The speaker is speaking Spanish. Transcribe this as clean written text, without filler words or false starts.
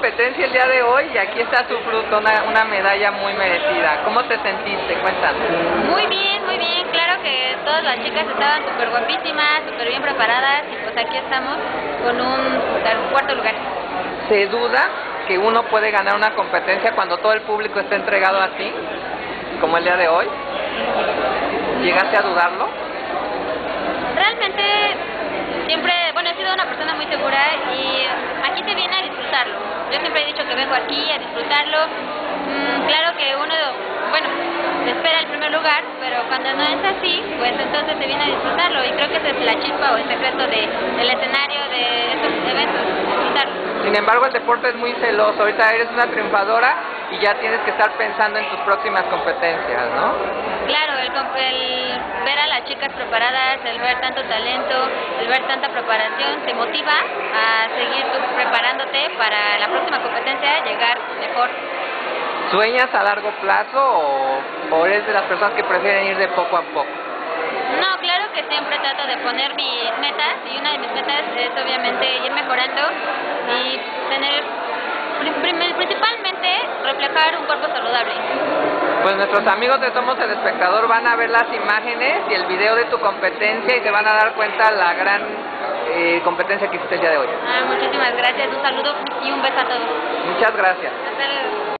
competencia el día de hoy y aquí está su fruto, una medalla muy merecida. ¿Cómo te sentiste? Cuéntanos. Muy bien, claro que todas las chicas estaban súper guapísimas, súper bien preparadas y pues aquí estamos con un cuarto lugar. ¿Se duda que uno puede ganar una competencia cuando todo el público está entregado a ti, como el día de hoy? ¿Llegaste a dudarlo? Realmente siempre, bueno, he sido una persona muy segura y aquí se viene a disfrutarlo. Yo siempre he dicho que vengo aquí a disfrutarlo. Claro que uno, bueno, espera el primer lugar, pero cuando no es así, pues entonces se viene a disfrutarlo y creo que esa es la chispa o el secreto del escenario de estos eventos, disfrutarlo. Sin embargo, el deporte es muy celoso. Ahorita eres una triunfadora y ya tienes que estar pensando en tus próximas competencias, ¿no? Claro, el ver a las chicas preparadas, el ver tanto talento, el ver tanta preparación, te motiva a seguir preparándote para la próxima competencia, llegar mejor. ¿Sueñas a largo plazo o eres de las personas que prefieren ir de poco a poco? No, claro que siempre trato de poner mis metas y una de mis metas es obviamente ir mejorando y tener, principalmente, reflejar un cuerpo saludable. Pues nuestros amigos de Somos el Espectador van a ver las imágenes y el video de tu competencia y se van a dar cuenta la gran competencia que hiciste el día de hoy. Muchísimas gracias, un saludo y un beso a todos. Muchas gracias. Hasta luego.